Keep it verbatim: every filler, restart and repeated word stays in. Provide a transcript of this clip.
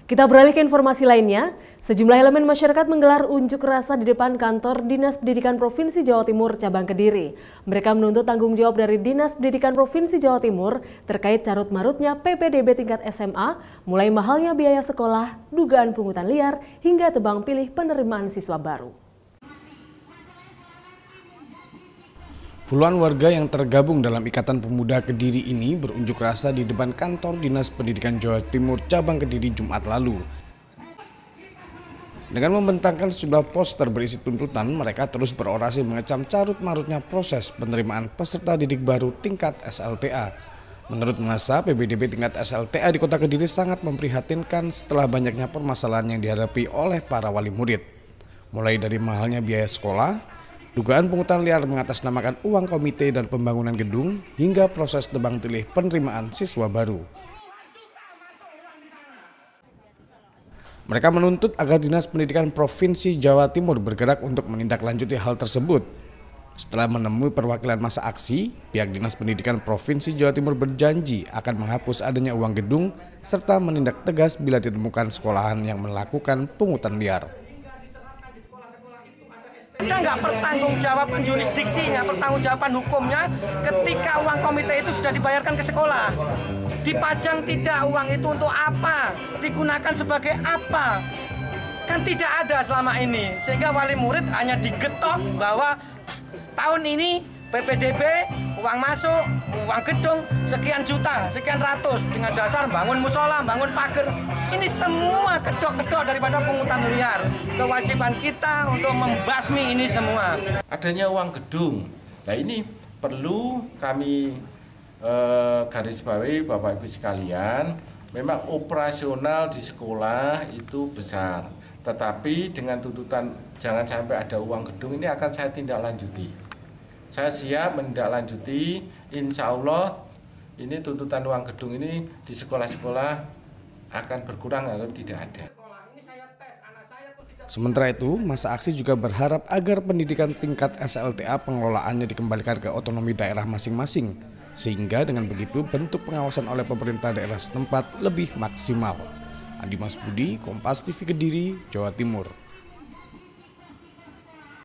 Kita beralih ke informasi lainnya. Sejumlah elemen masyarakat menggelar unjuk rasa di depan kantor Dinas Pendidikan Provinsi Jawa Timur cabang Kediri. Mereka menuntut tanggung jawab dari Dinas Pendidikan Provinsi Jawa Timur terkait carut-marutnya P P D B tingkat S M A, mulai mahalnya biaya sekolah, dugaan pungutan liar, hingga tebang pilih penerimaan siswa baru. Puluhan warga yang tergabung dalam Ikatan Pemuda Kediri ini berunjuk rasa di depan kantor Dinas Pendidikan Jawa Timur cabang Kediri Jumat lalu. Dengan membentangkan sejumlah poster berisi tuntutan, mereka terus berorasi mengecam carut-marutnya proses penerimaan peserta didik baru tingkat S L T A. Menurut massa, P P D B tingkat S L T A di Kota Kediri sangat memprihatinkan setelah banyaknya permasalahan yang dihadapi oleh para wali murid. Mulai dari mahalnya biaya sekolah, dugaan pungutan liar mengatasnamakan uang komite dan pembangunan gedung, hingga proses tebang pilih penerimaan siswa baru. Mereka menuntut agar Dinas Pendidikan Provinsi Jawa Timur bergerak untuk menindaklanjuti hal tersebut. Setelah menemui perwakilan massa aksi, pihak Dinas Pendidikan Provinsi Jawa Timur berjanji akan menghapus adanya uang gedung serta menindak tegas bila ditemukan sekolahan yang melakukan pungutan liar. Ada nggak pertanggungjawaban jurisdiksinya, pertanggungjawaban hukumnya ketika uang komite itu sudah dibayarkan ke sekolah? Dipajang tidak, uang itu untuk apa? Digunakan sebagai apa? Kan tidak ada selama ini. Sehingga wali murid hanya digetok bahwa tahun ini P P D B uang masuk, uang gedung sekian juta, sekian ratus dengan dasar bangun musola, bangun pagar. Ini semua kedok-kedok daripada pungutan liar. Kewajiban kita untuk membasmi ini semua. Adanya uang gedung. Nah ini perlu kami eh, garis bawahi Bapak Ibu sekalian. Memang operasional di sekolah itu besar. Tetapi dengan tuntutan jangan sampai ada uang gedung ini akan saya tindak lanjuti. Saya siap menindaklanjuti, insya Allah ini tuntutan uang gedung ini di sekolah-sekolah akan berkurang atau tidak ada. Sementara itu, massa aksi juga berharap agar pendidikan tingkat S L T A pengelolaannya dikembalikan ke otonomi daerah masing-masing, sehingga dengan begitu bentuk pengawasan oleh pemerintah daerah setempat lebih maksimal. Andi Mas Budi, Kompas T V Kediri, Jawa Timur.